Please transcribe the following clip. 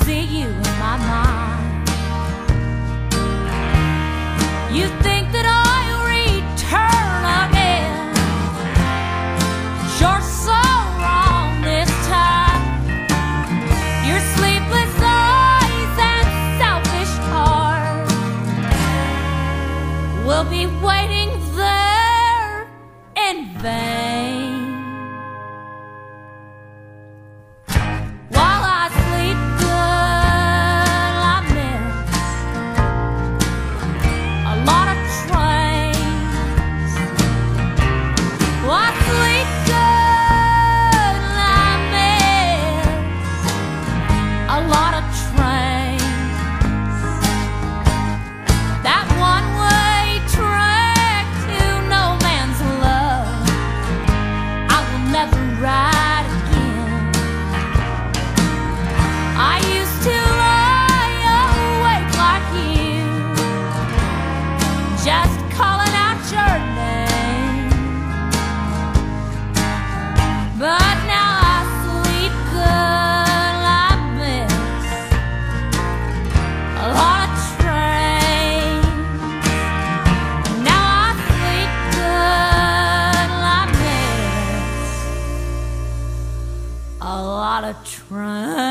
see you in my mind. You think that I'll return again. You're so wrong this time. Your sleepless eyes and selfish heart will be waiting there in vain. While I sleep good, I miss a lot of trains. While I sleep good, I miss a lot of trains. That one-way track to no man's love, I will never ride again. I used to lie awake like you, just calling out your name. But now I sleep good, I miss a lot of trains. Now I sleep good, I miss a lot of trains.